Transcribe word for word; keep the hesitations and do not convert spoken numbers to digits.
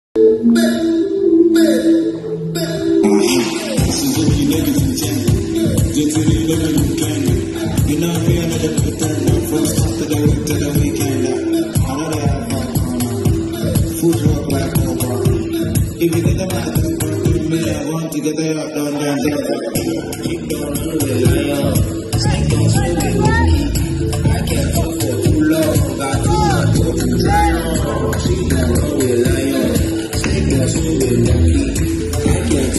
If you think about it, give me that one to get the up, down, down, down. Keep going, rely on. Snake don't swim.